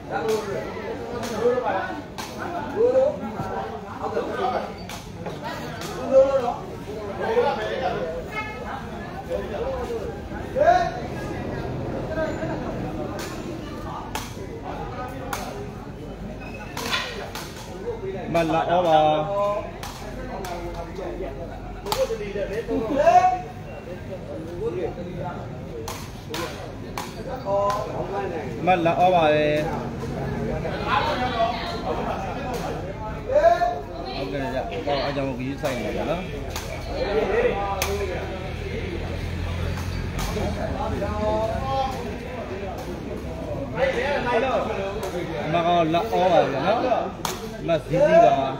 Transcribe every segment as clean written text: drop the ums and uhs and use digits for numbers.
Mà là ô bà mà là ô bà này ok dạ có ở trong một cái xanh này đó mà còn là ô bà nó mà gì cả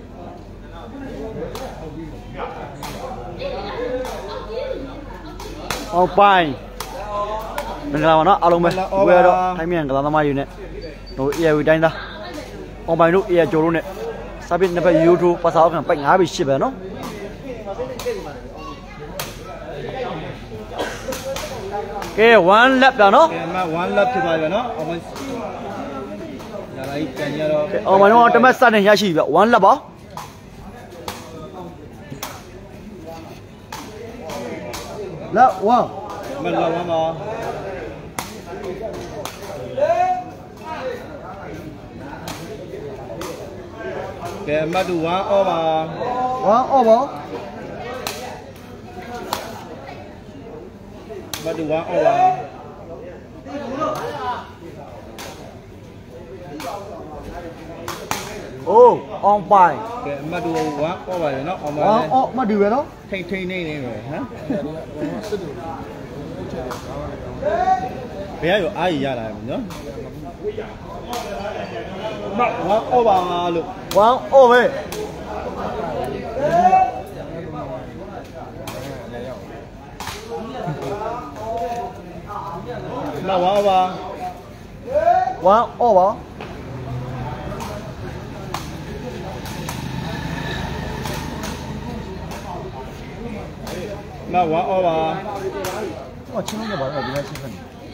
ông pai mình làm nó alo mày quê đó thay miệng cái tao mai gì nè rồi yêu đánh đó ông pai lúc yêu chỗ luôn nè sao biết nó phải YouTube và sao cái bệnh á bị ship nó cái one lap đó nó cái mà one lap thì phải nó ông mình ông mà nó tao sang này nhà chỉ vậy one lap á lap wow mình là mà cái mà đủ quá ô mà mà đủ quá ô mà ô ông pai cái mà đủ quá ô mà nó ông mà đủ vậy đó thay này rồi hả bây giờ ai ra lại mình nhớ mà quá ô mà được quá ô về mà quá ô mà quá ô mà quá ô mà 친한 거 맞아 네가 친한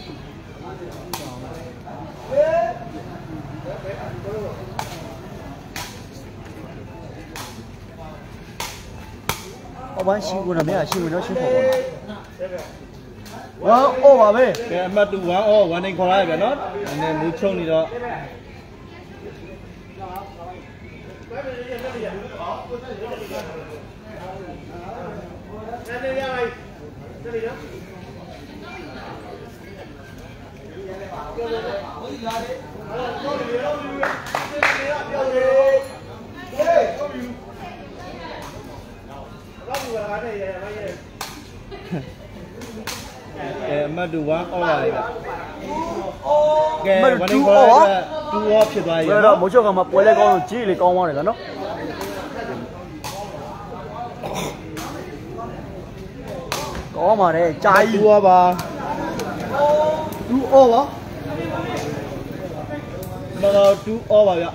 bán siêu là mấy à siêu nó siêu khổ quá ô bà bê cái mà đủ quá ô quá nên còn lại cái nó nên muốn trông đi đó cái mà đủ quá ô lại cái mà nên còn lại đủ ôဖြစ်သွားပြီတော့မိုးချုပ်ကမှပွဲလဲကောင်းလို့ကြီးလေကောင်းသွားတယ်လားနော်ကောင်းပါတယ်ကြာကြီး đủ ba တူအော်ပါ mà đủ ô vào vậy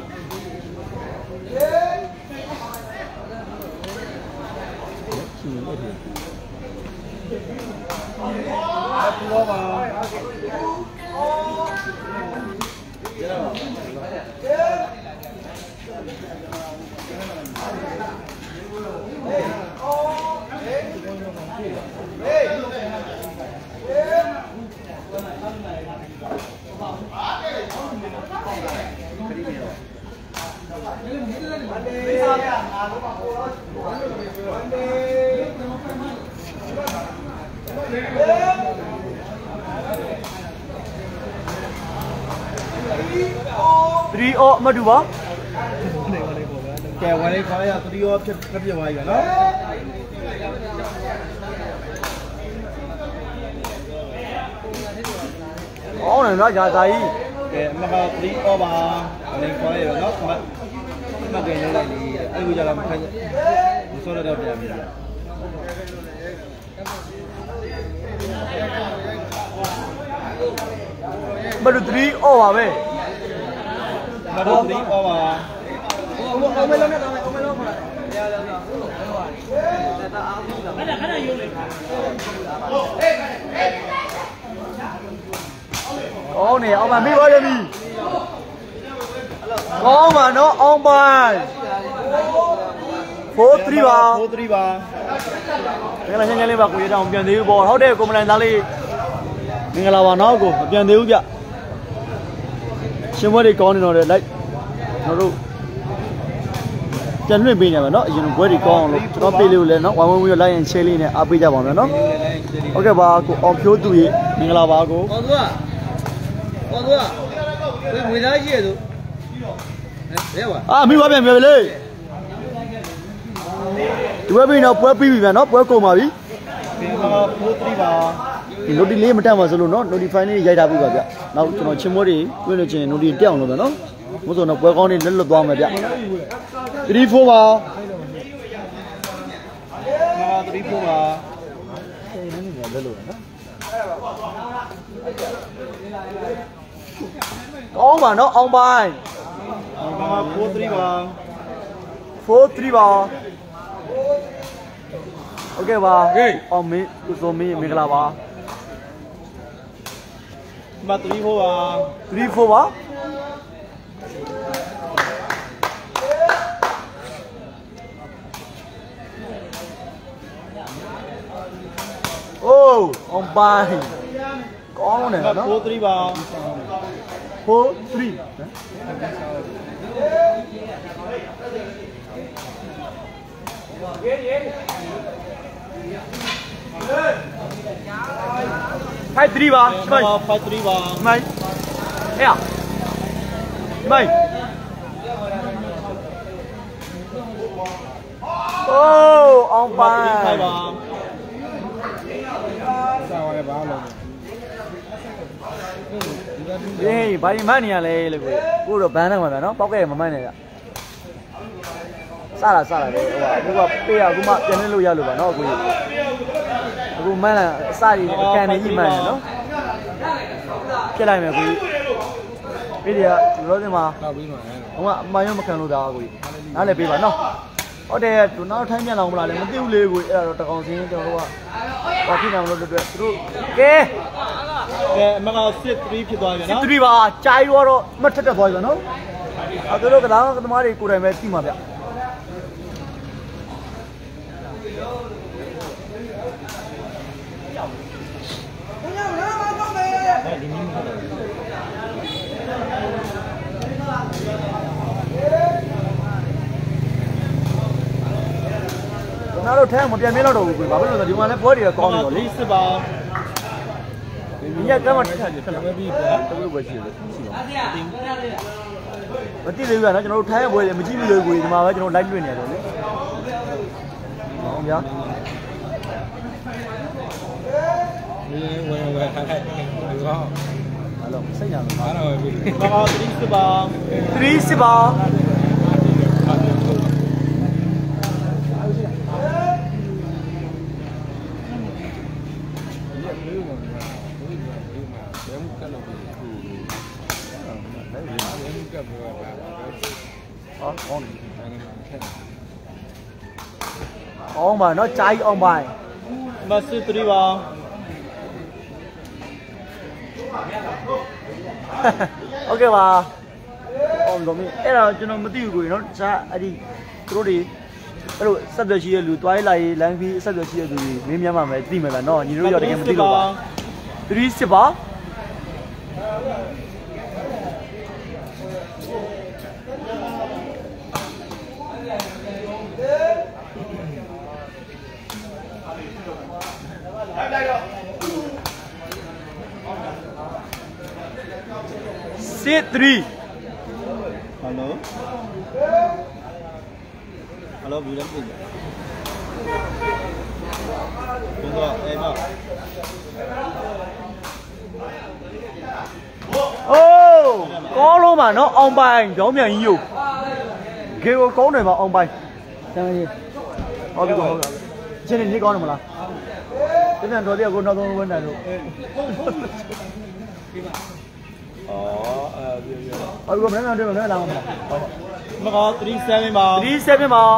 đủ vào three o mà đủ ba kèo qua đây có là tôi đi ốp chất rất nhiều ngày rồi đó có này nó dài dài kèo mà vào đi ốp bà nên có đây rồi đó mà cái này thì anh bây giờ làm thay một số là đâu để làm mà đủ three o à bê mà đâu đi ốp bà ông mới lên ô này ông mà biết bao nhiêu đi ကောင်းပါနော်အောင်ပိုင်4-3ပါ 4-3ပါမင်္ဂလာချင်းချင်းလေးပါကိုရတောင်ပြန်သေးဘူးပေါ့ဟုတ်တယ်ကိုမလိုင်သားလေးမင်္ဂလာပါနော်ကိုမပြန်သေးဘူးဗျရှင်ဘွဲတွေကောင်းနေတော့လေလိုက်ကျွန်တော်တို့ပြန်လွှင့်ပေးနေပါနော်အရင်ဘွဲတွေကောင်းအောင်လို့ကျွန်တော်ပေးလေးကိုလည်းနော်ဝိုင်းဝန်းပြီးလိုက်ရင်ချဲလေးနဲ့အားပေးကြပါမယ်နော်ဟုတ်ကဲ့ပါကိုအောင်ဖြိုးသူရေမင်္ဂလာပါကိုအောင်သူကငွေသားရှိရသူရဲပါမိဘပြန်ပြန်လေဒီဘက်ပြီးတော့ပွဲပြီးပြီဗျာနော်ပွဲကုန်ပါပြီဒီမှာ4-3ပါဒီ note လေးမတက်မှာဆိုလို့နော် notify လေးရိုက်ထားပြီပါဗျနောက်ကျွန်တော်ချင်းမွေးတွေတွင်းလို့ချင်း note တက်အောင်လုပ်မယ်နော်မို့ဆိုတော့ပွဲကောင်းလေးလွတ်လွတ်သွားမယ်ဗျ3-4ပါ 3-4ပါနေနေလွတ်လို့နော်ကောင်းပါနော်အောင်ပိုင် 4-3ပါ 4-3ပါโอเคပါအောင်မင်းကိုစုံမင်းမင်္ဂလာပါမ3-4ပါ 3-4ပါအိုးအောင်ပိုင်ကောင်းတယ်နော် 4-3ပါ 4-35-3ပါမိုင် 5-3ပါမိုင်ဟဲ့မိုင်အိုးအောင်ပိုင် 5ပါစာဝရပါလို့ဘာရင်မနေရလဲလို့ကိုတော့ဘန်းတော့မှာဗျာနော်ပောက်ခဲ့မမှန်းနဲ့ဗျစလာလေဟိုအခုကပေးရအခုမှပြန်နေလို့ရလို့ပါနော်အခုမှန်းလာအစကြီးအကန်နေကြီးမှန်းတယ်နော်ပြစ်လိုက်မယ်ကိုပေးတယ်ကလောစင်မှာနောက်ပြီးမှာဟိုကအမှန်ရောမခံလို့ဒါကိုနားလည်းပေးပါနော်ဟုတ်တယ်သူနောက်ထိုင်းပြန်အောင်မလားလဲမသိဘူးလေကိုအဲ့ဒါတော့တကောင်စင်းကျွန်တော်တို့ကဘာဖြစ်နေမလို့အတွက်သူတို့ကဲအမက6-3ဖြစ်သွားပြီနော် 6-3ပါကြိုင်ရောတော့မထက်တက်သွားပြီနော်အဲ့တို့ကလာသမားတွေကိုယ်တိုင်ပဲသိမှာဗျနားတော့ထဲမပြန်မင်းတော့ဘူးကွဘာဖြစ်လို့လဲဒီမှာလည်းပွဲတွေကကောင်းနေတော့လေစစ်ပါဒီရကမှထက်တယ်ပဲပြီးဗျာတဝက်ပဲရှိတယ်ရှိပါမသိသေးဘူးဗျာနော်ကျွန်တော်တို့ထိုင်းပွဲတွေမကြည့်ဘူးလေကွဒီမှာပဲကျွန်တော် live လွှင့်နေတယ်လေဟုတ်ဗျာဝင်ထားလိုက်ဒီကောအဲ့လိုစိတ်ညာလို့အားတော့ပြီဘာ3စစ်ပါ 3စစ်ပါအောင်ပါနော်ကြာကြီးအောင်ပါမ3ပါโอเคပါအောင်လို့မင်းအဲ့တော့ကျွန်တော်မသိဘူးကိုနော်တခြားအဲ့ဒီသူတို့တွေအဲ့လိုဆက်သွယ်ရှိတဲ့လူတွိုင်းလိုက်လမ်းဖီးဆက်သွယ်ရှိတဲ့လူတွေမင်းများမှပဲသိမယ်ဗျာနော်ညီတို့ရောတကယ်မသိလို့ပါ3စစ်ပါ3 Hello beautiful ကျွန်တော်အဲ့တော့အိုးကောင်းလို့ပါနော်အောင်ပိုင်ကြောင်းမြန်ကြီးကိုဂေကိုကောင်းတယ်ပါအောင်ပိုင်တန်းကြီးဟုတ်ပြီဟုတ်ပြီချင်းနေကောင်းတယ်မလားပြန်တော်တရားကိုနောက်ဆုံးဝင်တယ်လို့အဲ့ဒီကမင်းတို့လည်းလာမှာမကော37ပါ 37ပါ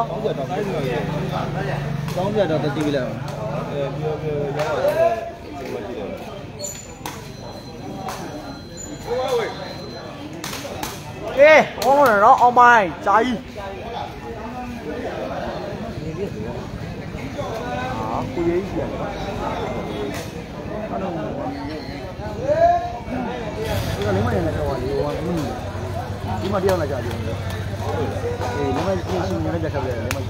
ကောင်းပြတော့တတိပြလိုက် ê con này nó ông mày cháy cô giấy gì 이거 레몬이나 좋아해. 이거 이마 디어나 좋아해. 예, 레몬 신경을 잡아야 돼. 레몬.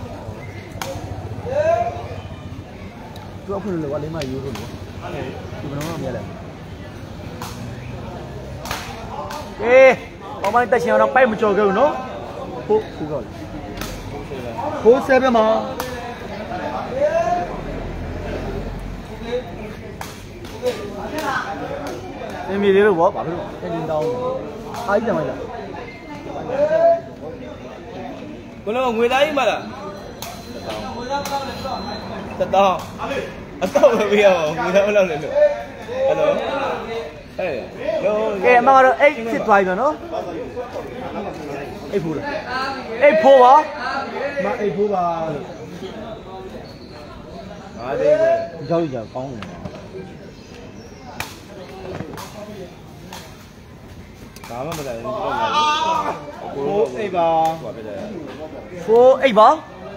또 앞으로 와 레몬 이유로. 이거 너무 미안해. 예, 엄마 이따 시험 빨리 못 줘요, 너? 그거. 보세요, 뭐. em đi đi bỏ bảo em đi đâu ai giờ mày là con nó người đấy mà là thật to to bây giờ người đâu lâu nữa alo cái mà rồi ấy thịt vài rồi nó ấy phù hả mà ấy phù bà à đây rồi giờ con Cảm ơn bạn. Phố Eva. Phố Eva.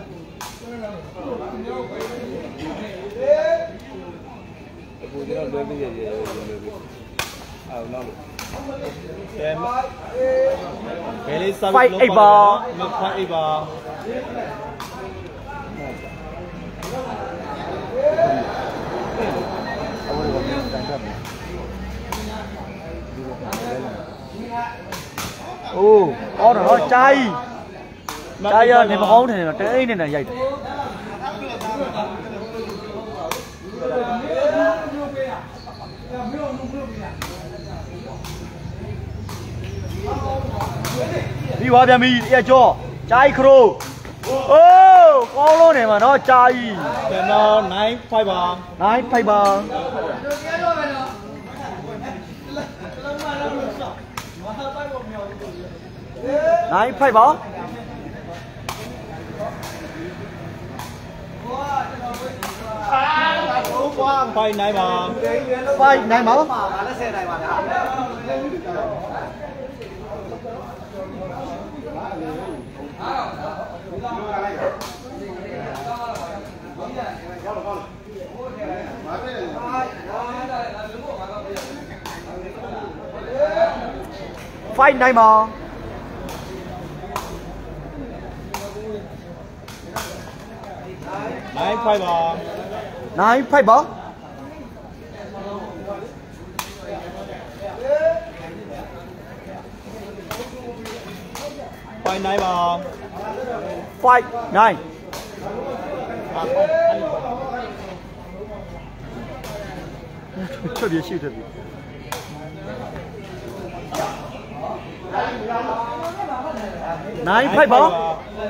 Fight Eva. Fight Eva. Ồ, con nó chay thì mà con này là trái này là vậy đi qua bia mì đi cho chay kro ô con luôn này mà nó chay nó nãy fiber này phải bỏ phải này mà phải này mà nãy fiber này phải bỏ phải này mà phải này特别细特别này phải bỏ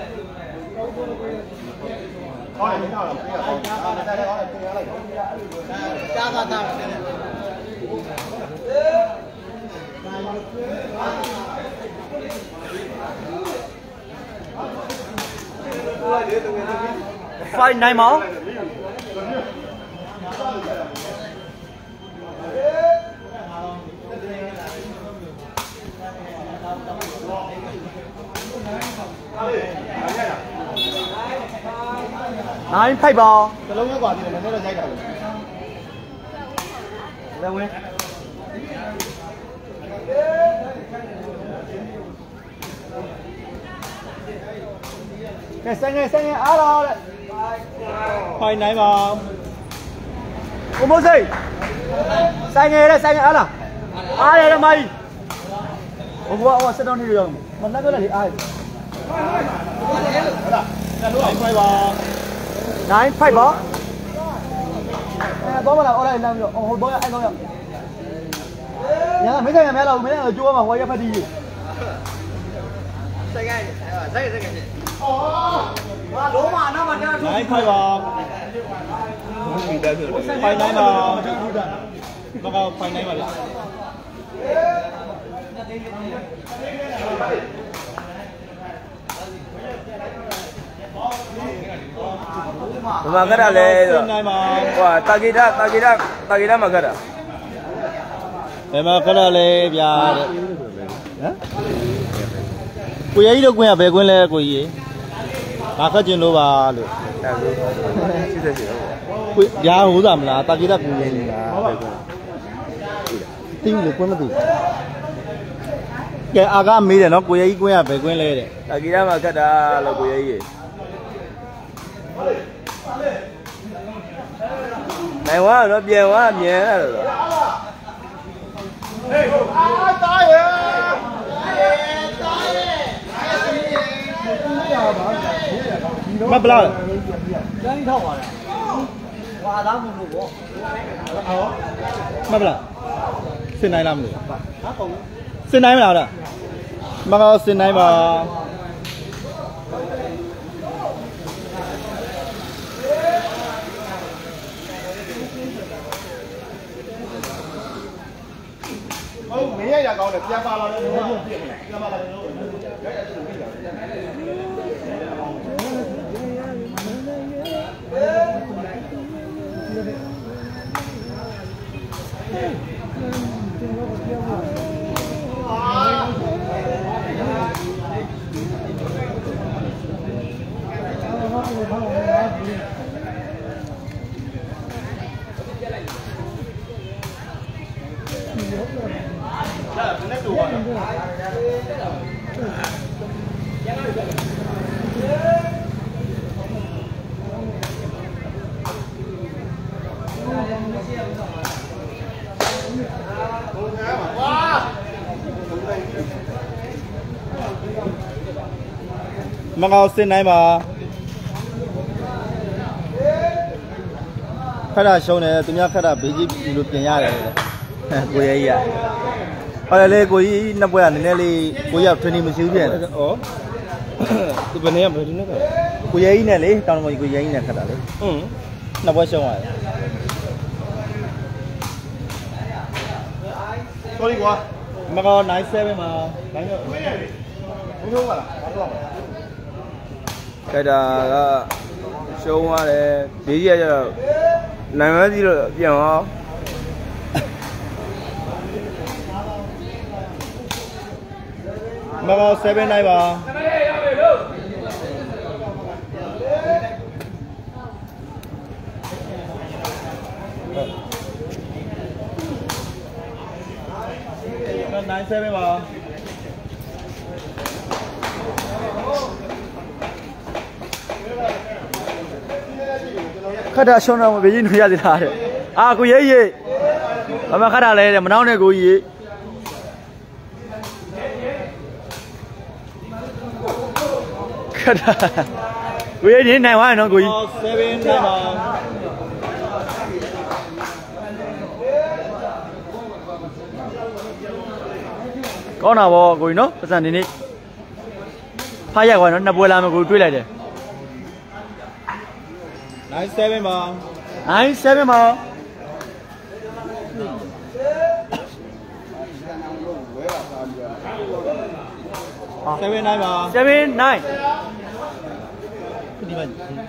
phải này mà này phải bò cái lông nó quả thì nó là dây cả đâu nghe cái xanh nghe alo đấy phải này mà có mua gì xanh nghe đây xanh nghe alo ai đây là mày ông sẽ đón đi đường mà nó là ai phải bò này phải bó bó mà làm ở đây làm hồi bó anh không nhỉ nhà mấy thằng mẹ đâu mấy thằng ở chua mà quay ra phải đi nãy phải bò phải này mà nó có phải này mà Magara le. Wah, tagida magara. Em magara le biar. hả ကိုရကြီးတို့ကွင်းကဘယ်ကွင်းလဲကိုကြီးငါခက်ကျင်လို့ပါလို့ရှိတယ်ကိုရာဟိုးစားမလားတာကိတကူရင်းနေတာတင်းလေကွင်းမသိကဲအာကမေးတယ်နော်ကိုရကြီးကွင်းကဘယ်ကွင်းလဲတဲ့တာကိတမှာခက်တာလို့ကိုရကြီးနိုင်ဝါတော့ပြန်ဝါမြန်ရတော့ဟေးအာတားရဲ့မပလားကျန်းထောက်ပါလားဝါသားမှုလို့ပေါ့မပလားစင်နိုင်လားမလို့ဟာကုန်စင်နိုင်မလားမကောစင်နိုင်ပါဟုတ်မင်းရကောင်းတယ်ပြန်ပါလာတယ်ပြန်ပါလာတယ်မကောစင်နိုင်ပါခက်တာရှုံးတယ်သူများခက်တာဘေးကြီးပြီလို့ပြင်ရတယ်ကိုရဲကြီးဟုတ်တယ်လေကိုကြီးနှစ်ပွဲကနည်းနည်းလေးကိုရောက် training မရှိဘူးပြန်ဩသူဘယ်နေရမလဲဒီနေ့ကကိုရဲကြီးနဲ့လေတောင်တော်ကြီးကိုရဲကြီးနဲ့ခက်တာလေနှစ်ပွဲရှုံးရတယ် sorry ကွာမကော97မှာ9ရောက်ဘူးလို့ပါလားဘာလို့ခက်တာကရှုံးသွားတယ်ဘေးကြီးကကျတော့နိုင်မသိလို့ပြန်အောင်မကော79ပါ97ပါခက်တာရှုံးတော့ဘေးကြီးနွေရသေးတာတဲ့အာကိုရေးရေးဘာမှခက်တာလဲတဲ့မနှောင်းနဲ့ကိုကြီးခက်တာကိုရေးနေနိုင်သွားရင်နော်ကိုကြီး 7နိုင်ပါကောင်းတာဗောကိုကြီးနော်ပတ်စံနေနေဖားရက်သွားနော်နှစ်ပွဲလာမယ်ကိုတွေးလိုက်တယ် 97ပါ 97ပါ 79ပါ 79 ဒီမှာ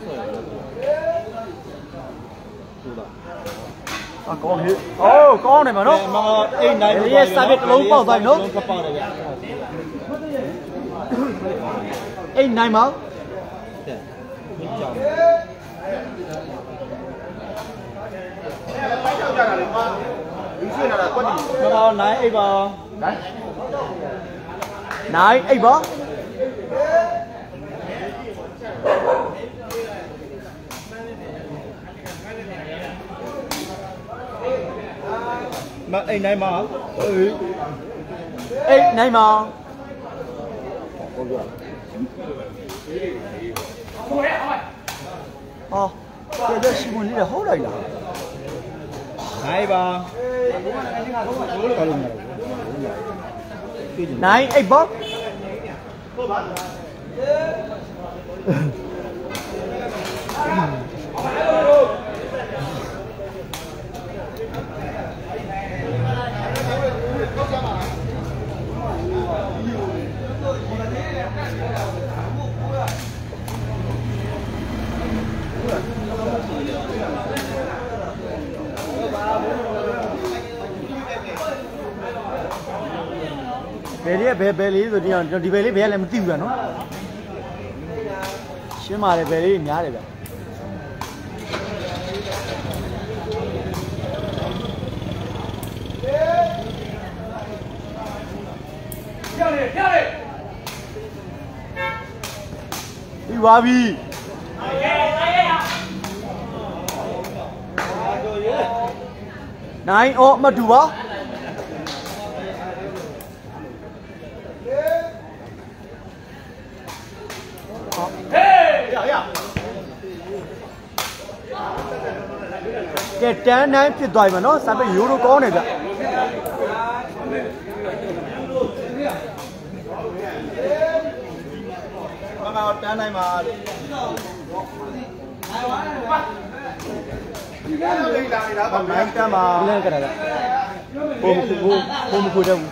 အကောင်းဟေးအိုးကောင်းတယ်မနော်မ89 ဒီရဲ့စာပစ်တစ်လုံးပေါက်သွားပြီနော်ပေါက်တယ်ဗျ 89ပါမကော98ပါ 98ပါမ89ပါ 89ပါဟောတဲ့ရှိဝင်လေးဟုတ်လိုက်လား 9ပါ 98ပါဟုတ်ပါဘယ်လေးဆိုဒီဘယ်လေးဘယ်လည်းမသိဘူးဗျာနော်ရှင်းပါတယ်ဘယ်လေးများတယ်ဗျပြီးပါပြီနိုင်အော်မတူပါကဲတန်းတိုင်းဖြစ်သွားပြီမနော်စာပေရိုးရိုးကောင်းတယ်ဗျမမတန်းတိုင်းမှာလို့နိုင်တန်းမှာလန့်ကြတာဘိုးမခုတဲ့ဘူး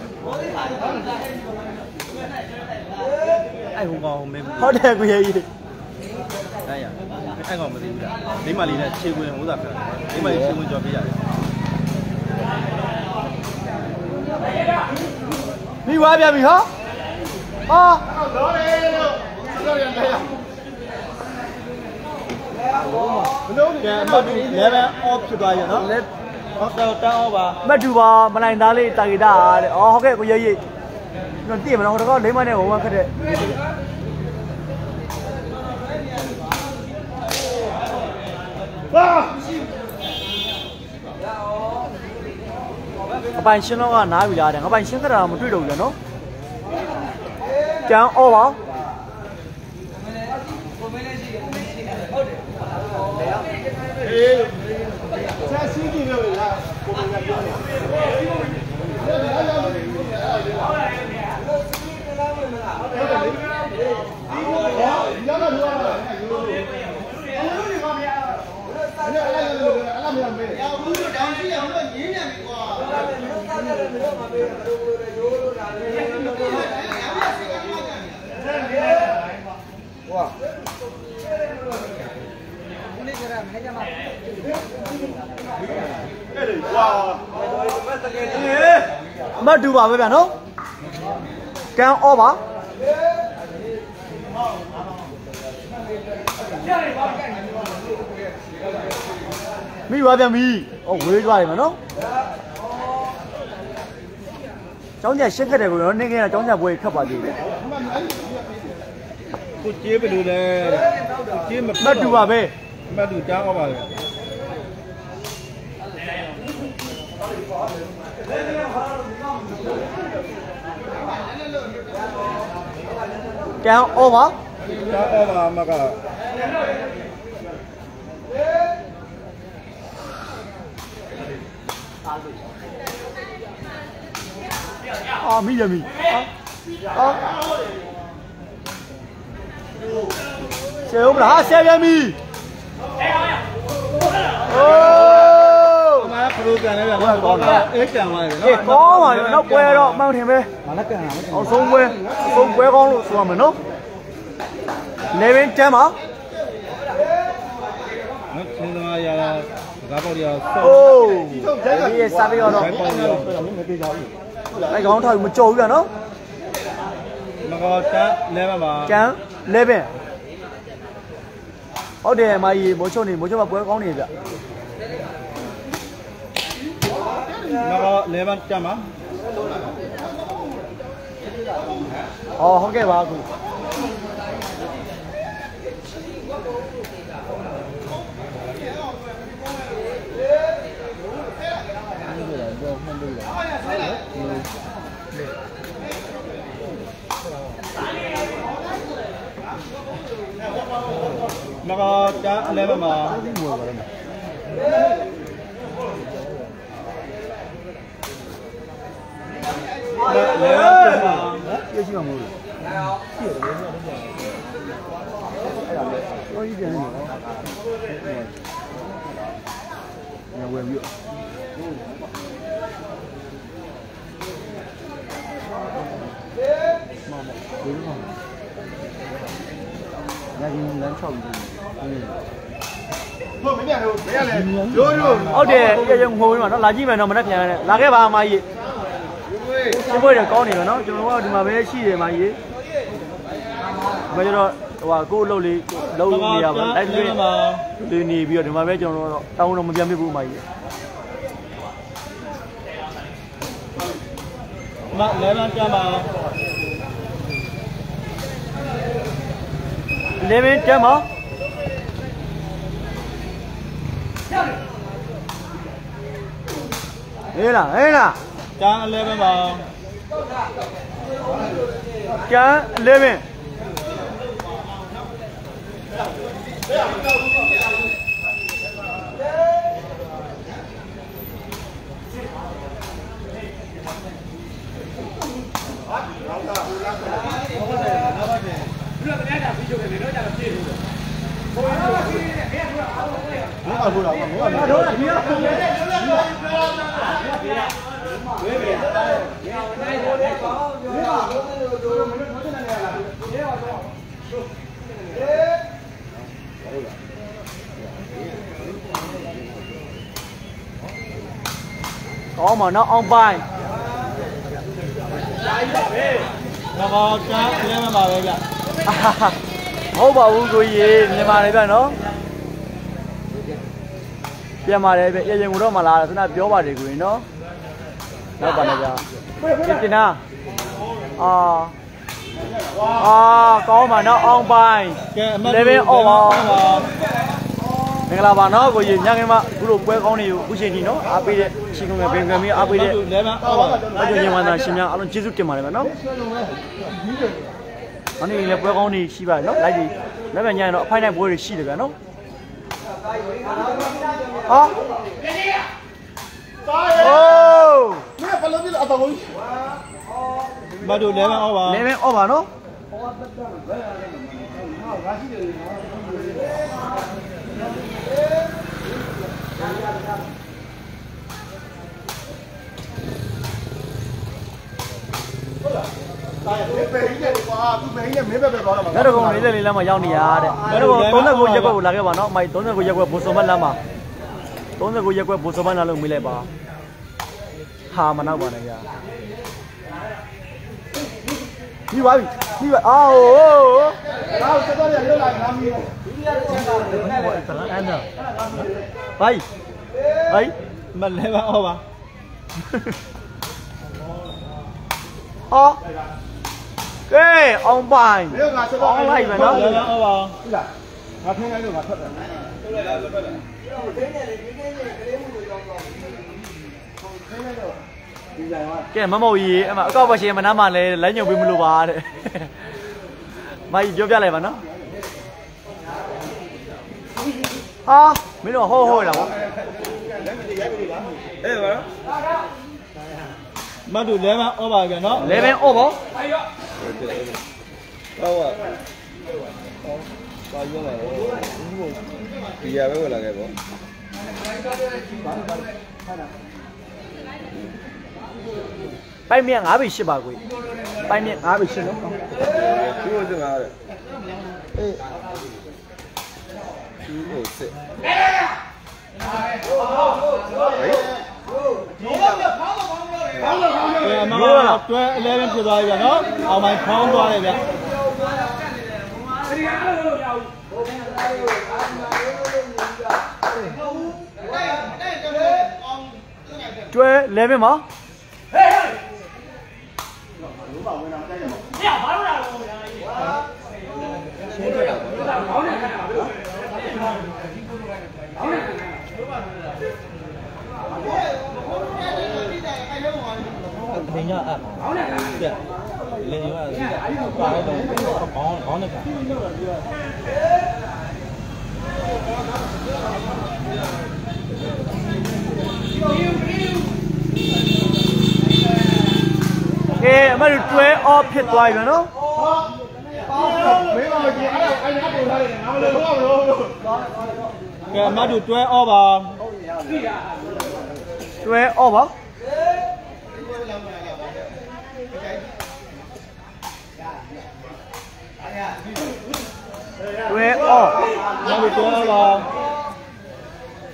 အဲ့ဟိုကောင်မင်းဟုတ်တယ်ကိုရဲ့ကြီးအဲ့ရအဲ့ကောင်မသိဘူးလားမိမလေးနဲ့ခြေခွင်ဟိုးတာခါမိမလေးခြေခွင်ကြော်ပေးရတယ်မိဝါပြန်ပြီဟောတော့တယ်လို့ပြောရတယ်မလို့ကဲအမှတ်11 off ဖြစ်သွားရနော်ဟုတ်တော့တန်း off ပါမတူပါမနိုင်သားလေးတာဂီတာတဲ့ဟုတ်ကဲ့ကိုရဲ့ကြီးကျွန်တော်သိရမလားဟိုတော့လိမ့်မနဲ့ဝဝခက်တဲ့အပိုင်ရှင်းတော့ကနားပြီလားတဲ့ငါပိုင်ရှင်းကြတာမတွေ့တော့ဘူးနော်ကျန်အော်ပါဆက်စီးကြည့်လို့လားကိုယ်ကပြောမတူပါပဲဗျာနော်ကန်အော်ပါမိပါဗျာမိဝေးသွားတယ်မနော်ကျောင်းကျရှင်းခဲ့တယ်ကိုနော်နေခဲ့တာကျောင်းကျပွဲခတ်ပါသေးတယ်ကိုကျေးဘယ်လိုလဲကိုကျေးမတူပါပဲမတူကြားအောင်ပါပဲကန်အော်ပါကြားအောင်ပါမကမိရမိဆယ်ဦးမလားဆယ်ပြန်ပြီမပရိုကန်လည်းဗျာကောင်းတာအေးကန်သွားတယ်နော်ကောင်းပါရောနောက်ပွဲတော့အမှန်ထင်ပဲမလည်းကန်တာမအောင်ဆုံးပွဲကောင်းလို့ဆိုရမယ်နော်11 10ပါနော်သင်္မာရတာကားပေါက်ရဆောဒီစားပြီးတော့မတေးကြဘူးအဲ့ကောင်းထားမကြော်ဘူးဗျာနော်မကောတန်း11ပါကျန်11ဟုတ်တယ်မာကြီးမိုးချုံနေမိုးချုံမှာပွဲကောင်းနေဗျမကော11ကျန်ပါဟုတ်ကဲ့ပါအခုမကောတန်း11ပါပြည့်ရှိမှာမဟုတ်ဘူးအဲ့ဒါလေဟိုကြီးပြန်နေနော်ဝယ်ပြီးညာကြီးလမ်းချောက်ပြီးဟုတ်မင်းတို့မရလေရိုးဟုတ်တယ်ရုံငိုးပြီးတော့နော်လာကြည့်မယ်နော်မနေ့ပြန်ရတယ်လာခဲ့ပါအမကြီးရှင်းပွဲတွေကောင်းနေတယ်နော်ကျွန်တော်ကဒီမှာပဲရှိတယ်မာကြီးမကျတော့ဟိုကိုအလုပ်လေးလုံးနေရပါလိုက်တွေ့ဒီနေပြီးတော့ဒီမှာပဲကျွန်တော်တော့တောင်းတော့မပြန်ပြဘူးမာကြီးမလဲမပြန်ပါ 11ကျမ်းပါဟေးလားကျန်း11ပါကျန်း11ကောင်းပါနော်အောင်ပိုင်းတော့ကျန်း11ပါပဲဗျဟုတ်ပါဘူးကိုကြီးမြန်မာတွေဗျနော်ပြန်ပါတယ်ဗျရင်ကိုတော့မလာခဏပြောပါတယ်ကိုကြီးနော်တော့ပါနေကြတင်နာကောင်းပါနော်အောင်ပိုင်း11အော်ပါမင်္ဂလာပါနော်ကိုကြီးညငယ်မအခုလိုပွဲကောင်းနေကိုအခုချိန်ထိနော်အားပေးတဲ့ရှင်ကုန်ငယ်ဘင်ကမီအားပေးတဲ့ 11အော်ပါအကျဉ်းဝန်သားရှင်များအားလုံးကျေးဇူးတင်ပါတယ်ဗျနော်အနေနဲ့လည်းပွဲကောင်းနေရှိပါတယ်နော်လိုက်ဒီလက်မညံတော့အဖိုင်နိုင်ပွဲတွေရှိတယ်ဗျနော်ဟာโอ้นี่บอลนี่อ่ะตะโกมาดู11အော်ပါ 11အော်ပါနော်လက်တော်ကောင်လေးလမ်းမှာရောက်နေရတဲ့လက်တော်ကောင်39ရက်ကွက်ကိုလာခဲ့ပါနော်အမိုက်39ရက်ကွက်ဘိုးစောမတ်လမ်းမှာ39ရက်ကွက်ဘိုးစောမတ်လမ်းလို့မေးလိုက်ပါဟာမနောက်ပါနဲ့ကြာပြီးပါပြီအာဟိုတော့စတော့ရလွတ်လာငါမီးဘိုင်မလဲပါအော်ပါအော်ကဲအောင်ပိုင်အောင်လိုက်မယ်နော်ဟုတ်ပါဟုတ်လားငါထင်းလိုက်လို့ငါထွက်တယ်ကဲမမုတ်ကြီးအမအကောက်ပါရှင်မနားမှလည်းလက်ညှို့ပေးမလို့ပါတဲ့မကြီးပြောပြလိုက်ပါနော်ဟာမင်းတို့ဟိုးလာဗောအေးပါမတူ11အော်ပါပြန်နော် 11အော်ဗောဟုတ်ပါပါရွေးလာတယ်ဒီရပဲဝင်လာခဲ့ဗောပိုင်မြ5ပြီ8ပါကွေပိုင်မြ5ပြီ8နော်ဒီလိုစငါတဲ့အေးဒီလိုစစ်မမတွဲ11ဖြစ်သွားပြီဗျာနော်အောင်ပိုင်းဖောင်းသွားတယ်ဗျာတွဲ11မှာဘင်းရအပ်ပြလင်းရပါတော့ခေါင်းနဲ့ကကဲအမတို့တွဲ off ဖြစ်သွားပြီနော်မင်းမကြည့်အဲ့ဒါအဲ့ဒါပုံထားတယ်ငါမလို့တော့မလို့ကဲအမတို့တွဲ off ပါတွဲ off ပါတွဲ off မတို့တွဲ off ပါ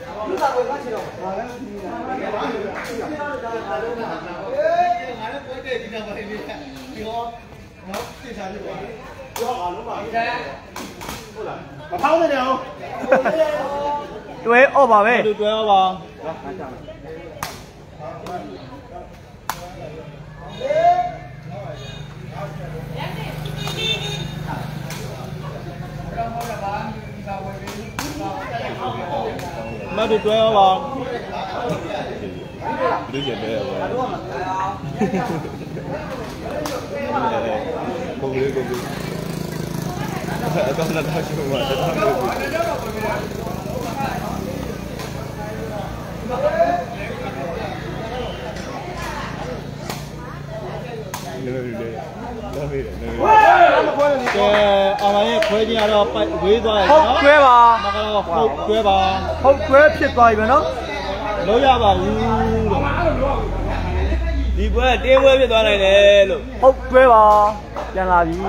ကတွဲအော့ပါပဲတွဲရောပါမတူတွဲရောပါလူကျတဲ့ပါကိုလေးအတော့လာတော့ရှိမှာတော့အောင်ရဲ့ခွဲခြင်းကတော့ဝေးသွားတယ်နော်ဟုတ်တွဲပါမကတော့ဟုတ်တွဲပါဟုတ်တွဲဖြစ်သွားပြီနော်လို့ရပါဘူးလို့ဒီပွဲတင်းပွဲဖြစ်သွားနိုင်တယ်လို့ဟုတ်တွဲပါပြန်လာပြီ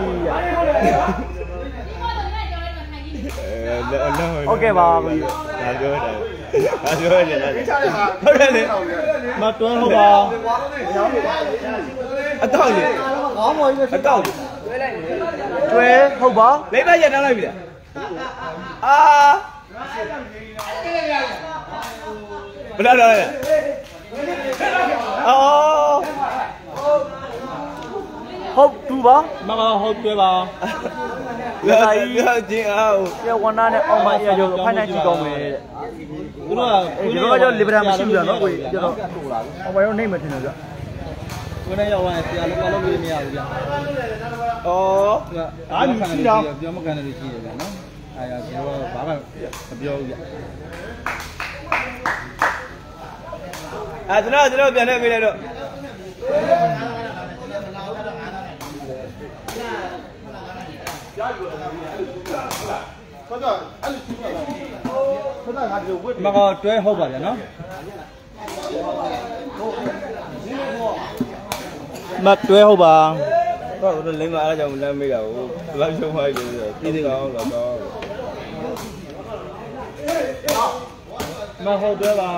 ဟုတ်ကဲ့ပါကိုကြီးဒါပြောတယ်ဟုတ်တယ်လေမတွဲဟုတ်ပါအတော့လေခေါင်းပေါ်ကြီးအတော့တွဲဟုတ်ပါလိမ့်မရတန်းလိုက်ပြီလားအာဘယ်လိုလဲအော်ဟုတ်တူပါမကဟုတ်တွဲပါလာကြီးချင်းအောင်ရဝနာနဲ့အောင်မရကျော်ဖိုင်နိုင်ကြည့်ကောင်းမယ်တဲ့သူတို့ကကျွန်တော်ကလီဗရာမရှိဘူးလားနော်ကိုကြီးကျွန်တော်အောင်မရောနေမှထင်တယ်ဗျကိုနဲ့ရောက်ရင်ဆရာလုံးလုံးပြေးမရဘူးဗျ။အော်အားမြည်တာပြောမကန်တယ်ရှိတယ်ဗျာနော်။အဲဒါကျွန်တော်ဘာမှမပြောဘူးဗျ။အဲကျွန်တော်ပြန်နေပြီလေတော့မကတွဲဟုတ်ပါဗျာနော်မတွဲဟုတ်ပါတော့လိမ့်မအားကြောင့်လမ်းမေးတာကိုလောက်ရှုံးသွားပြီဆိုသိသေးကောင်းတော့မဟုတ်တွဲပါ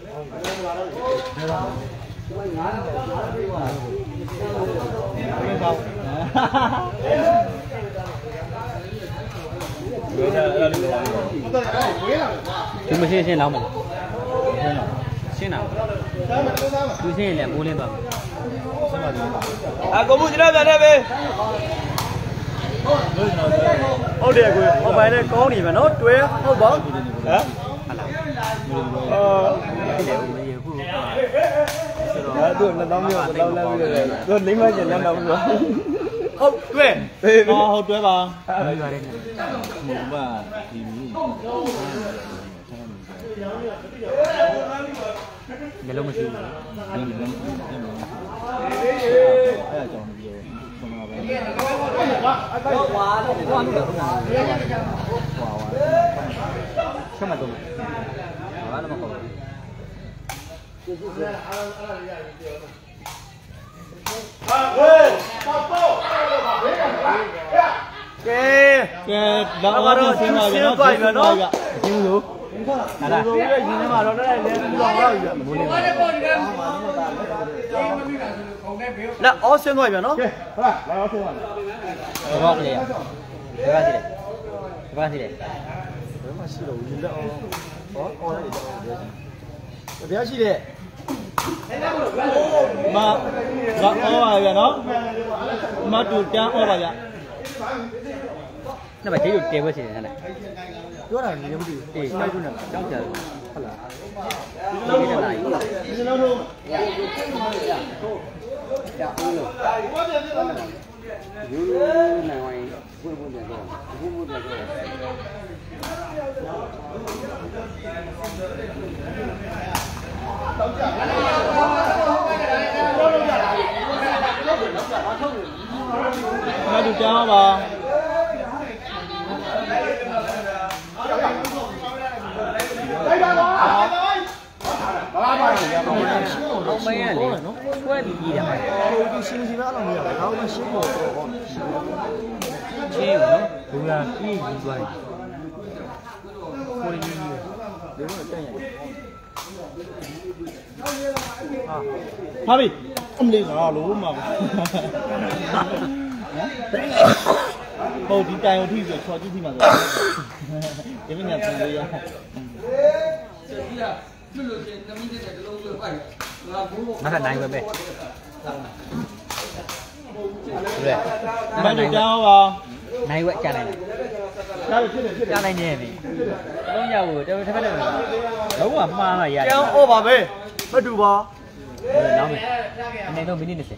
ဒီမရှင်းရှင်းတော့မလားရှင်းတာသူရှင်းရင်လည်းပိုးလင်းသွားမယ်ကိုမှုကျွန်တော်ပြန်နေပြီဟုတ်တယ်ကိုဟောပိုင်းနဲ့ကောင်းနေမှာနော်တွဲဟုတ်ပါဟမ်ဟုတ်လားမရဘူးသူ2000မျိုးလောက်လမ်းပြီးတယ်သူလိမ့်မကျန်လမ်းတော့ဘူးဟုတ်တွဲဟုတ်တွဲပါမရွာတဲ့နဲ့မဟုတ်ပါဒီမျိုးမျိုးလုံးမရှိဘူးအဲ့ဒါကြောင့်ပြောဆမပဲဟွာဆက်မတော့ဘာမှမဟုတ်ဘူးကဲတော့ဆင်းပါပြီနော်ဆင်းပါပြီကျင်းလို့ဟာလားဒီရင်းနေမှာတော့လည်းလဲပြီးတော့တော့ပြီမလို့လာအော်ဆင်းသွားပြီနော်ကဲဟုတ်လားလာအော်ဆင်းပါဘာကလေးဘာစီလဲဘယ်မှာရှိတော့ရင်တော့ဟောအော်လိုက်တယ်တရားရှိတယ်မအော်ပါဗျာနော်မတူတန်းအော်ပါဗျာ那么这就跌过去了，现在。 多少年不对？ 对，小猪呢，涨起来了，好了。你在哪里？ 那就这样吧。 အောင်မင်းကလေဆွဲပြီးကြီးတယ်မှာဒီရှင်းစီပါတော့မရဘူးဒါတော့ရှင်းဖို့တော့ဟောချင်းနော်ဘုရားပြီးကြီးသွားတယ်ကိုရင်းကြီးဒီလိုတက်ရဟာပြီအမလေးငါလို့မှာဟုတ်ဒီတိုင်ကိုထိဆိုချော်ကြည့်ပြီးမှဆိုဒီမင်းကပြန်လို့ရ那难个呗。对， မန်တို့ကြောင်းပါ难个加来的，加来年的，老家伙这这边的，老我妈了呀。 ကျောင်းဩပါပဲမတူပါ老没，那都没你的事。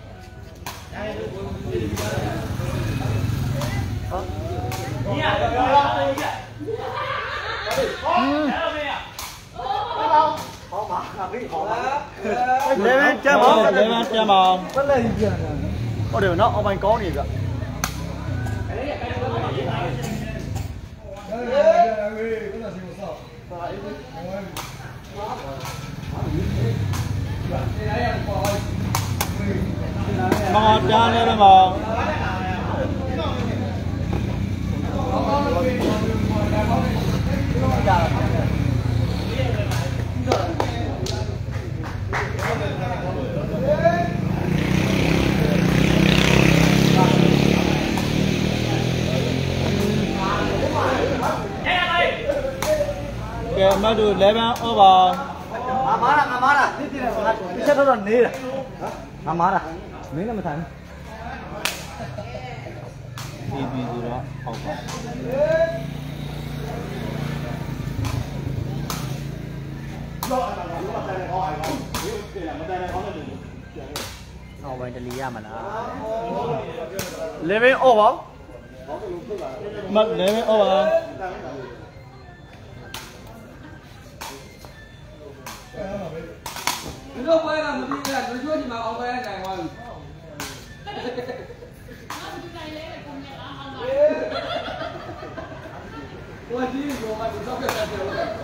လေဘင်းကျမ်းပါလေမန်ပြန်ပါဟုတ်တယ်နော်အောင်ပိုင်ကောင်းနေပြမောင်တားလည်းမောင်ကဲမတို့11 over ငါမားတာတိတိနဲ့ငါတစ်ချက်တော့နေတာငါမားတာမင်းလည်းမထိုင်ဒီဆိုတော့ဟုတ်ပါအော်ဘယ်တလီရမလားလေဘင်းဩပါမ11 over 你说回来没地方，你说你们熬回来干嘛？我第一个嘛，你照片才对了。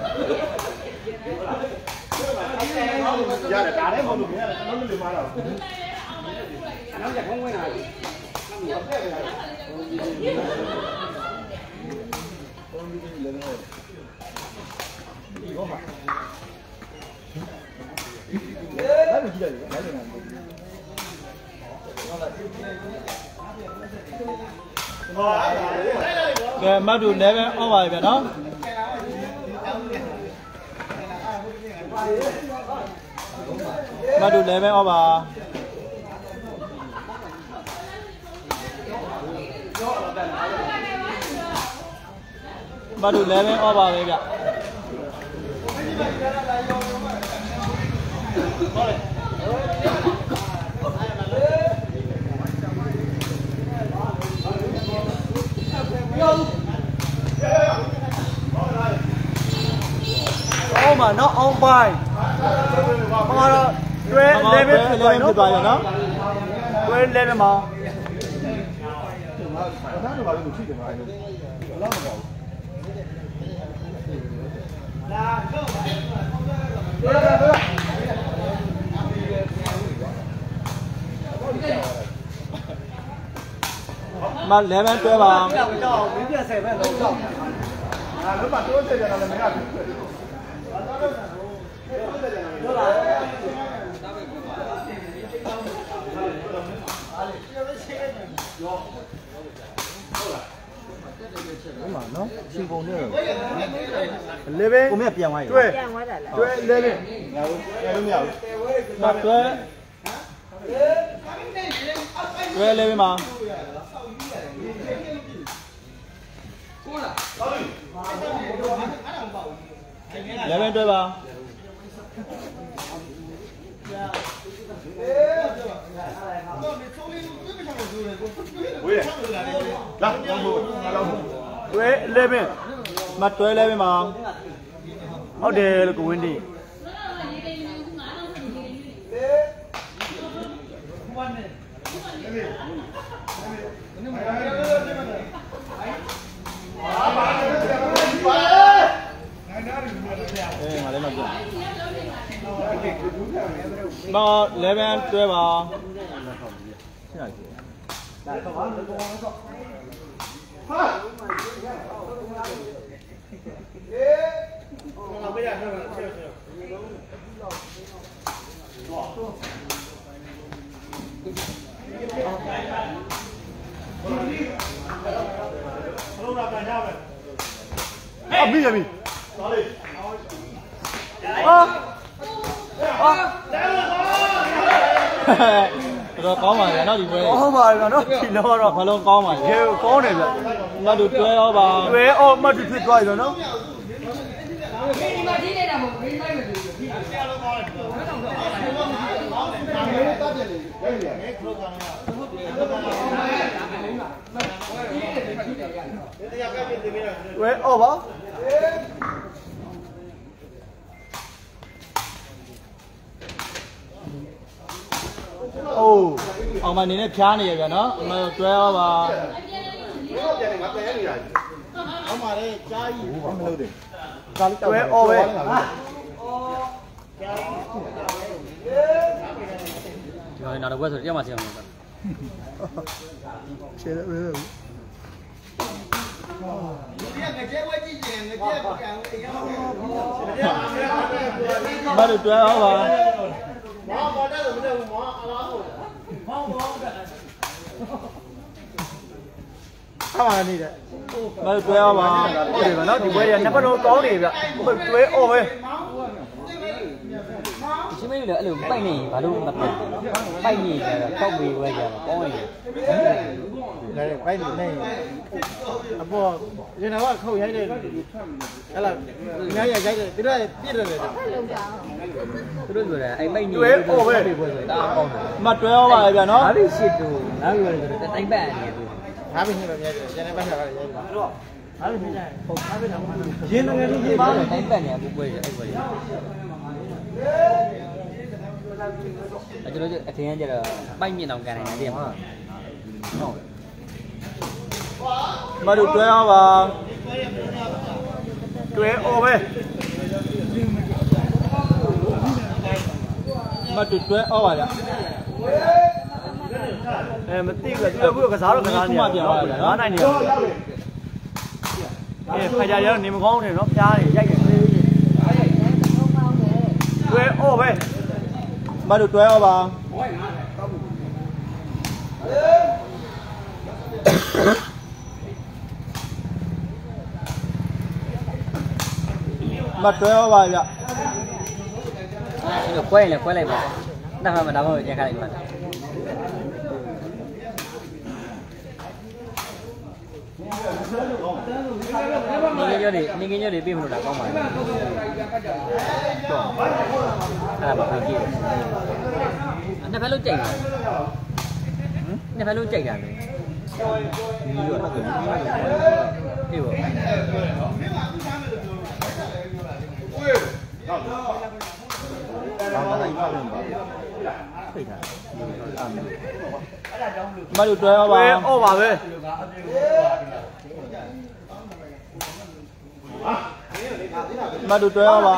ရတယ်ဒါလည်းမဟုတ်လို့မရတယ်ကျွန်တော်တို့လူမလာဘူးနောက်ကြဖုံးဝင်လာပြီကဲမတို့11 over ပဲနော်မတို့11 over မတို့11 over ပဲဗျအော်မနော်အောင်ပိုင်မာတော့တွဲလေဘင်းဖြစ်သွားနော်ဖြစ်သွားရနော်တွဲလေဘင်းမှာဘာသာတော့ဘာလို့ဖြစ်တယ်မှာလဲဘယ်လောက်မကောင်းမ11 12ပါကြောက်ကြောက်မင်းပြ10ပဲလုံးကြောက်ငါလုံးမတိုးဆက်ကြတာလည်းမရဘူးဟုတ်လားဟုတ်လားနော်ရှင်ပုံနဲ့လေဘင်းကိုမြတ်ပြန်သွားပြီတွဲပြန်သွားတာလားတွဲလေဘင်းငါတို့ငါတို့မရဘူးမတွဲလေးပဲမှာလည်းပဲတွဲပါဝေးလာတော့ဘူးလာတော့တွဲလေဘင်းမတွဲလေးပဲမှာဟုတ်တယ်လို့ကိုဝင်းတီငါလည်းမပြမ11 တွဲပါရှင်းရတယ်ပြီရပြီတော့ကောင်းပါလေနော်ဒီပွဲဟုတ်ပါပြီနော်ဒီလောတော့ဘာလုံးကောင်းပါလေရေကောင်းတယ်ဗျမတ်တို့တွဲရောပါတွဲအော်မတ်တို့ဖြစ်သွားပြီနော်ဒီမှာဒီနေတာမဟုတ်ဘူးခိုင်းမယ်ဒီဆရာလုံးကောင်းတယ်တွဲအော်ပါအိုးအောင်မနေနဲ့ဖြားနေရပြန်နော်မတွဲရောပါအောင်ပါလေကြားကြီးဘာမလုပ်တယ်တွဲအော်ပဲဒီမှာနောက်တော့ဘယ်ဆိုတယောက်မှဆင်းအောင်လုပ်ချေတယ်ပဲမတို့တွဲရောပါဆက်ပါနေတယ်မတို့တွဲရောပါဟုတ်တယ်ဗျနော်ဒီပွဲတွေကနှစ်ပတ်လုံးကောင်းနေဗျတွဲအော်ပဲရှင်းမင်းလည်းအဲ့လိုပိုက်နေဘာလို့မပိုက်ပိုက်နေကြတော့ပောက်ပြီးဝဲကြတော့ကောင်းရင်လည်းပိုက်နေအပေါ်ရင်တော့ခုတ်ရိုက်တယ်ဟဲ့လားညရိုက်တယ်သူတို့ပြစ်တယ်သူတို့ပြောတယ်အဲ့ပိုက်နေတွဲအော်ပဲပွဲဆိုတာကောင်းတယ်မတွဲရောပါလေဗျနော်အားပြီးရှစ်တူနောက်ပြီးတော့တိုင်းပတ်နေတယ်သူအားပြီးနေပဲမြဲတယ်ကျန်တဲ့ဘက်ကလည်းရိုက်ပါတော့အားပြီးနေကြဟုတ်အားပြီးတော့ရင်းငယ်လေးပါတိုင်းပတ်နေအခုပွဲရအဲ့ပွဲရကျွန်တော်အထင်ကကျတော့ပိုက်မြင့်အောင်ကန်နိုင်တယ်မှာဟုတ်မတို့တွဲရောပါတွဲအော်ပဲမတို့တွဲအော်ပါဗျမသိဘူးသူကစားတော့ကစားနေတယ်နော်9နိုင်နေတယ်ခါကြရတော့နေမကောင်းတယ်နော်ဖျားနေရိုက်တယ်တွဲအော်ပဲမတို့တွဲရောပါမတွဲရောပါဗျဒီလိုခွဲရင်လည်းခွဲလိုက်ပါနောက်မှဒါမှမဟုတ်ကြက်ခါလိုက်ပါနေငယ်ညတွေပြေးမလို့လားကောင်းပါလားအဲ့ဒါပါကြည့်နှစ်ဖက်လုံးကြိုက်တယ်နှစ်ဖက်လုံးကြိုက်တာလေဒီလိုဟုတ်တယ်ဒီဘောမတို့တွဲရောပါအော်ပါပဲမတို့တွဲရောပါ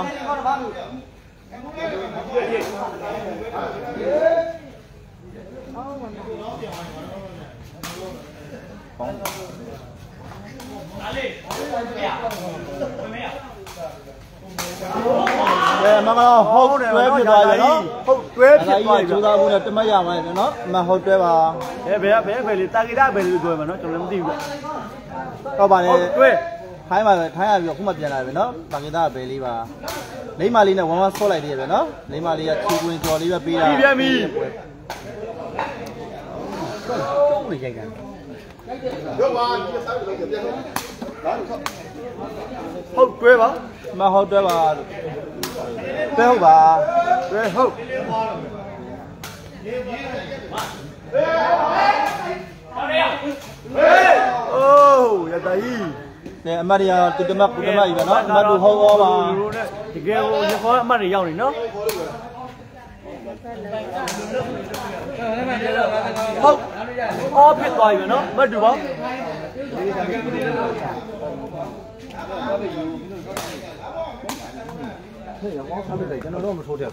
မမဟုတ်တွဲဖြစ်သွားပြီနော်ဟုတ်တွဲဖြစ်သွားပြီကျိုးသားဘူးနဲ့တမတ်ရမှာလေနော်မဟုတ်တွဲပါဘယ်လေးတာဂီတာဘယ်လေးတွဲမှာနော်ကျွန်တော်လည်းမသိဘူးတော့ပါလေတွဲထိုင်းပါပဲထိုင်းရပြီးခုမှပြန်လာပြီနော်တာဂီတာဘယ်လေးပါလိမ့်မလေးနဲ့ဝမ်းဝမ်းဆော့လိုက်သေးရပဲနော်လိမ့်မလေးကချီကွင်းကြော်လေးပဲပေးတာပြန်ပြီကျုံးနေကြိုက်တာဟုတ်တွဲပါမဟုတ်တွဲပါတွဲဟုတ်ပါတွဲဟုတ်အိုးရတကြီးနဲ့အမတ်တွေကတူတမတ်ကုတမတ်ကြီးပဲနော်အမတ်တို့ဟောပါတကယ်ဟိုရခေါ်အမတ်တွေရောက်နေနော်ဟုတ်အော်ဖြစ်သွားပြီနော်မတ်တူပါဟေးမောင်းစားလိုက်ကျွန်တော်တော့မထိုးတဲ့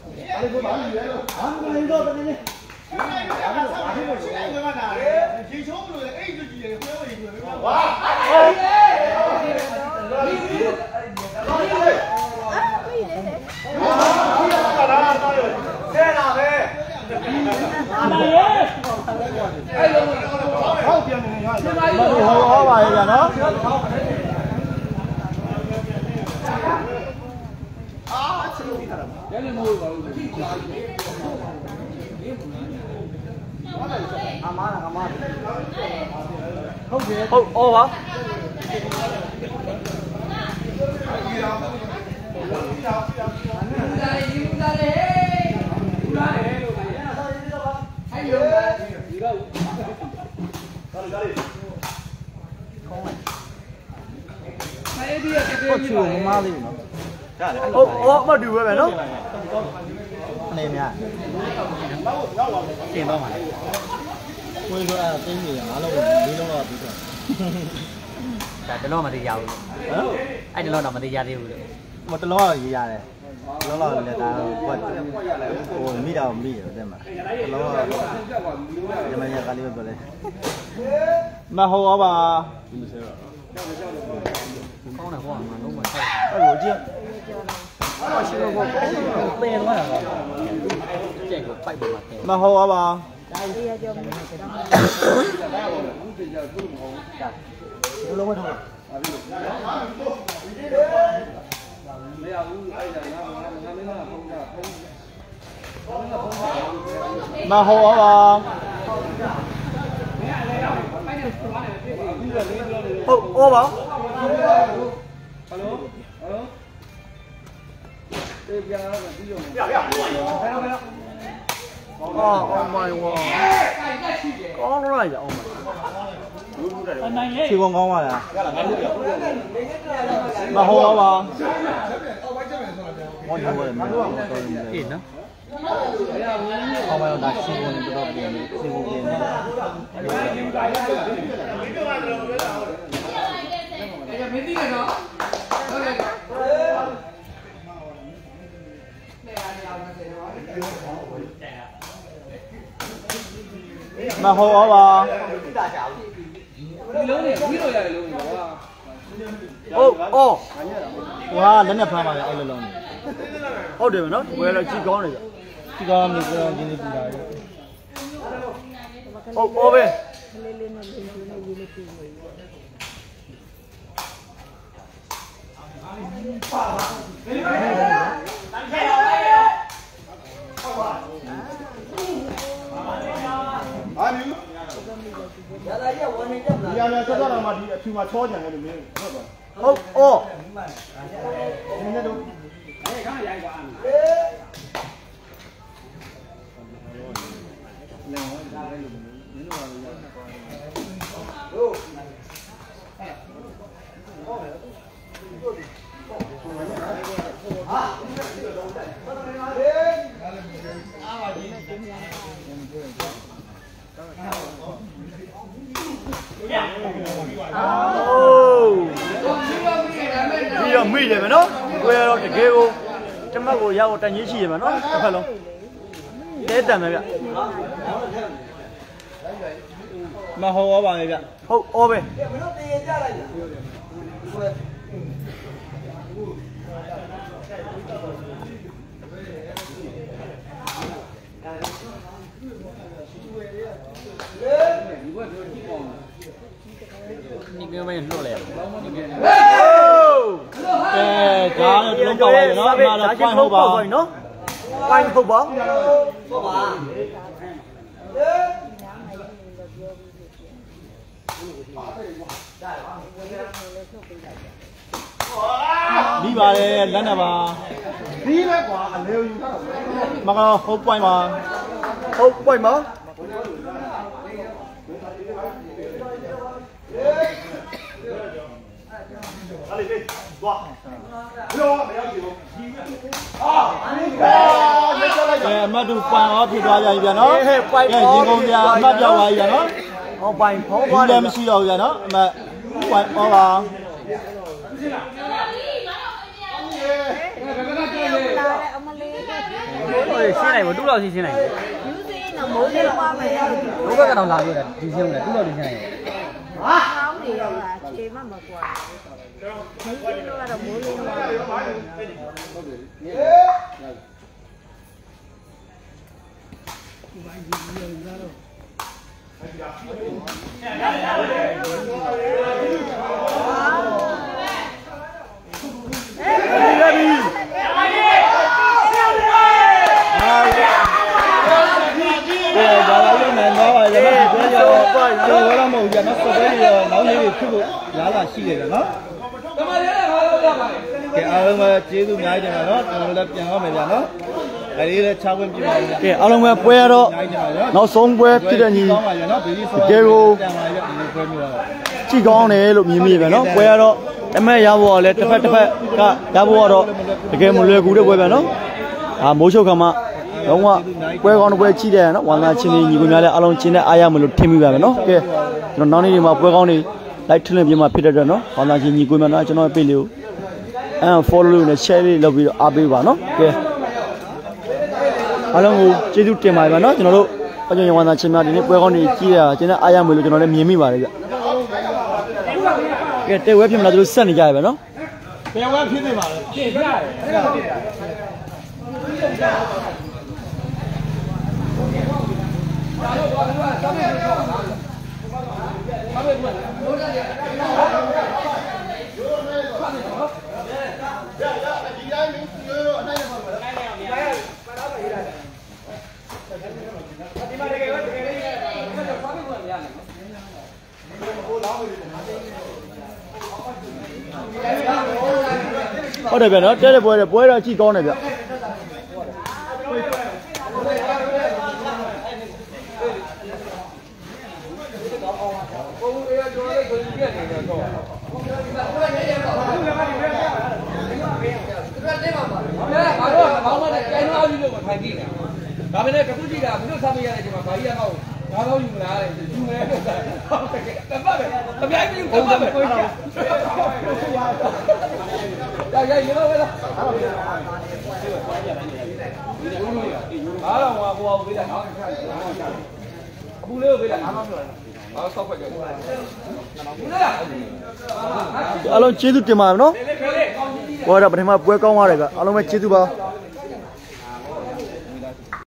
哎ဟောပါရဲ့ဗျာနော်ဟုတ်ဩပါဟုတ်ချူမမလေးနော်ဟုတ်ဩမတူပဲပဲနော်အနေများတင်တော့မှာကိုယ်ဆိုတာသိနေရငါးလုံးလေးလုံးတော့ပြီးတော့ဒါတလုံးမသိရဘူးဟမ်အဲ့တလုံးတော့မသိရသေးဘူးလေမတလုံးရေးရတယ်လောလောလည်းဒါကွက်ဟိုမိတော့မိတယ်တဲ့မှာတလုံးကညမညကလေးပဲပြောလဲမဟောပါကောင်းတယ်ဟောမှာလုံးဝဆက်အဲ့လိုကြည့်ဟောရှိလို့ကိုပယ်သွားတာကကြက်ကိုပိုက်ပေါ်မှာတယ်မဟောပါလုံးဝထောက်မဟောပါဟုတ်ဩပါOh my god. ကောင်းလိုက်တာ Oh my. ခြေကုံကောင်းပါလားမဟောပါဟောတယ်မဟုတ်ဘူးအေးနော်ဟောပါတော့ဒါခြေကုံတော်တော်ပြင်နေခြေကုံပြင်နေမဟောပါဟုတ်ဩဝါလက်နဲ့ဖမ်းပါလေအဲ့လိုလုံးနေဟုတ်တယ်မနော်ဝယ်လာကြည့်ကောင်းနေကြဒီကောင်းနေကြောင်းချင်းလေးပြတာလေဟုတ်ဩပဲဟာဒီရရဆက်တော့မှဒီအဖြူမှာချောကြံတယ်လို့မင်းဟုတ်ပါဟုတ်ဩနည်းနည်းတော့ပြီးတော့မိတယ်မနော်ကိုရတော့တကယ်ကိုကျမကိုရအောင်တန်ကြီးရှိရမနော်တစ်ဖက်လုံးတဲတန်ပဲဗျမဟောပါလေဗျဟုတ်ဩပဲ你给我们录了呀？ ကဲဒါနဲ့တလုံးပေါက်ပါလေနော်အမှတော့ point ဟုတ်ပါနော် point ဟုတ်ပါပြီးပါတယ်လက်နဲ့ပါပြီးပဲကွာအလဲယူမကတော့ဟုတ် point ပါဟုတ် point ပါအမတ်တို့ပန်ရောဖြစ်သွားကြပြီဗျာနော်ရင်ကုန်ပြအမတ်ပြောက်သွားပြီဗျာနော်ဟော point ဖောဘာလည်းမရှိတော့ဘူးဗျာနော်အမတ် point ဟောပါရှင်းလိုက်ဘူးတူတော့ရှင်းလိုက်ဘူးယူစင်းတော့မိုးလေးသွားမယ်ဘုဘကတော့လာပြတာဒီရှင်းတယ်တူတော့ရှင်းလိုက်ဟာကောင်းနေရောလားခြေမမကွာဒီလိုကတော့မိုးလေးသွားကျေးဇူးအများကြီးတင်ပါနော်ကျွန်တော်လည်းပြန်ရမယ်ဗျာနော်ဒါလေးလည်းချခွင့်ပြုပါမယ်ကဲအားလုံးပဲပွဲရတော့နောက်ဆုံးပွဲဖြစ်တဲ့ညီတကယ်ကိုကြည့်ကောင်းတယ်လို့မြင်မိပဲနော်ပွဲရတော့အမဲ့ရဖို့ကလည်းတစ်ဖက်ကရဖို့ကတော့တကယ်မလွယ်ကူတဲ့ပွဲပဲနော်မိုးချုပ်ခါမှလုံးဝပွဲကောင်းတဲ့ပွဲကြည့်တယ်နော်ဝမ်းသာချင်းညီကိုများလည်းအားလုံးချင်းနဲ့အားရမလို့ထင်မိပါမယ်နော်ကဲကျွန်တော်နောက်နေ့ဒီမှာပွဲကောင်းတွေလိုက်ထွန်းလင်းပြမှာဖြစ်တဲ့အတွက်နော်ဝမ်းသာချင်းညီကိုများနော်ကျွန်တော်ရဲ့ page လေးကိုfollow လုပ်နေ share လေးလုပ်ပြီးတော့အားပေးပါနော်ကဲအားလုံးကိုကျေးဇူးတင်ပါတယ်ဗျာနော်ကျွန်တော်တို့အကျဉ်းဝမ်းသာချင်းများဒီနေ့ပွဲကောင်းတွေကြည့်ရကျင်းတဲ့အားရမလို့ကျွန်တော်လည်းမြင်မိပါတယ်ဗျကဲတဲဝဲဖြစ်မလားသူတို့ဆက်နေကြရပဲနော်တဲဝဲဖြစ်နေပါလေဖြစ်ပြဟုတ်တယ်ဗျာနော်တဲတဲ့ပွဲတော့ကြည့်ကောင်းတယ်ဗျဒါပဲလေကခုကြည့်တာဘယ်လိုစားပေးရလဲဒီမှာဘာကြီးကတော့ငါတော့ယူမလားတဲ့ယူမယ်လို့တပတ်ပဲအပြိုင်ကြီးတပတ်ပဲကိုကြီးရရေတော့ပဲလားအားလုံးကဟိုအောင်ပေးတာနော်အခုလေးကိုပေးတာငါမှပြောတယ်အားဆောက်ခွက်ကြဘူးအားလုံးကျေးဇူးတင်ပါတယ်နော်ပွဲတော့ပထမပွဲကောင်းသွားတယ်ကအားလုံးပဲကျေးဇူးပါ